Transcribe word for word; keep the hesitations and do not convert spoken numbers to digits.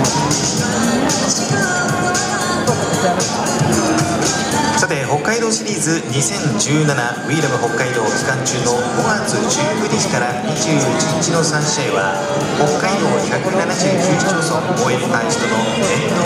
さて、北海道シリーズにせんじゅうなな ウィーラム北海道期間中のごがつじゅうくにちからにじゅういちにちのさんしあいは北海道ひゃくななじゅうきゅうしちょうそん応援隊士との伝統